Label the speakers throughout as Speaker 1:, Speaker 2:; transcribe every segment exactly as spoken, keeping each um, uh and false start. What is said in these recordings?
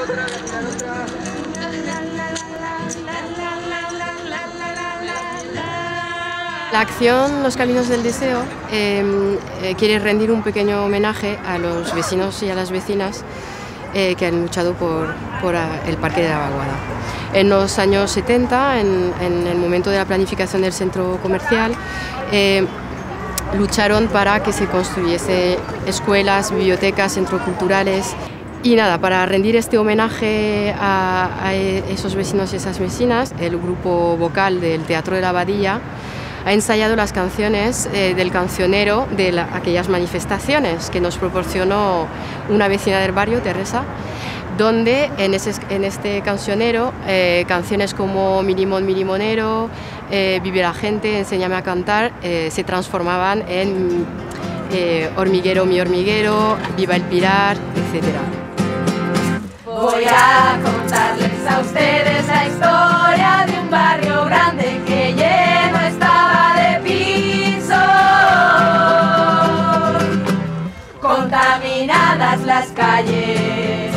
Speaker 1: La acción Los Caminos del Deseo eh, eh, quiere rendir un pequeño homenaje a los vecinos y a las vecinas eh, que han luchado por, por el Parque de la Vaguada. En los años setenta, en, en el momento de la planificación del centro comercial, eh, lucharon para que se construyese escuelas, bibliotecas, centros culturales. Y nada, para rendir este homenaje a, a esos vecinos y esas vecinas, el grupo vocal del Teatro de la Abadía ha ensayado las canciones eh, del cancionero de la, aquellas manifestaciones que nos proporcionó una vecina del barrio, Teresa, donde en, ese, en este cancionero eh, canciones como Mi limón, mi limonero, eh, Vive la gente, Enséñame a cantar, eh, se transformaban en eh, Hormiguero, mi hormiguero, Viva el Pilar, etcétera.
Speaker 2: Voy a contarles a ustedes la historia de un barrio grande que lleno estaba de pisos, contaminadas las calles,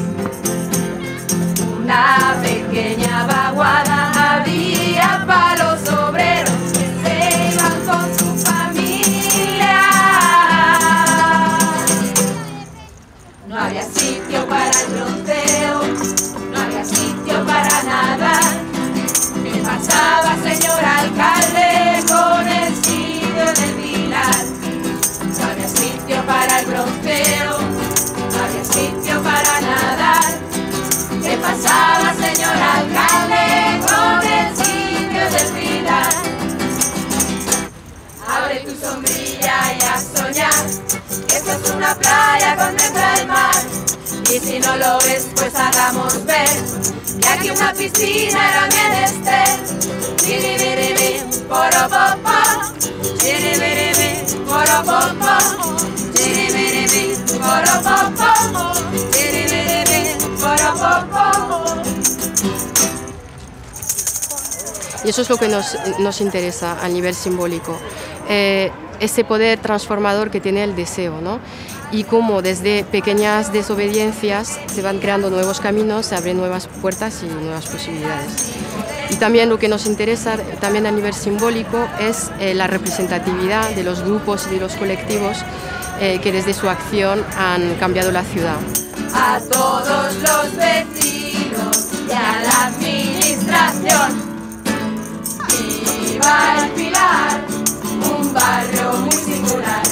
Speaker 2: una pequeña vaguada había para los obreros que se iban con su familia. No había sitio para el bronceo, no había sitio para nadar. ¿Qué pasaba, señor alcalde, con el sitio del Pilar? No había sitio para el bronceo, no había sitio para nadar. ¿Qué pasaba, señor alcalde, con el sitio del Pilar? Abre tu sombrilla y a soñar, que esto es una playa, contempla el mar. Y si no lo ves, pues hagamos ver que aquí una piscina era menester. Chiribiribi, poropopo, chiribiribi, poropopo, chiribiribi, poropopo, chiribiribi, poropopo.
Speaker 1: Y eso es lo que nos, nos interesa a nivel simbólico, eh, ese poder transformador que tiene el deseo, ¿no? Y cómo desde pequeñas desobediencias se van creando nuevos caminos, se abren nuevas puertas y nuevas posibilidades. Y también lo que nos interesa, también a nivel simbólico, es eh, la representatividad de los grupos y de los colectivos eh, que desde su acción han cambiado la ciudad.
Speaker 2: A todos los vecinos y a la administración, viva el Pilar, un barrio muy singular.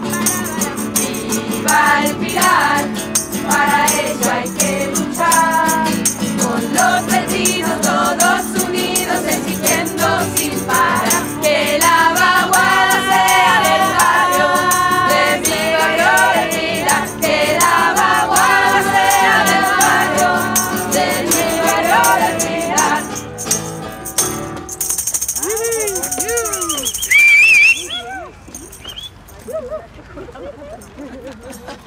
Speaker 2: Viva el Pilar, para ello hay que luchar, con los vecinos todos unidos exigiendo sin parar que la vaguada sea del barrio, de mi barrio del Pilar, que la vaguada sea del barrio, de mi barrio del Pilar. Ha ha ha ha.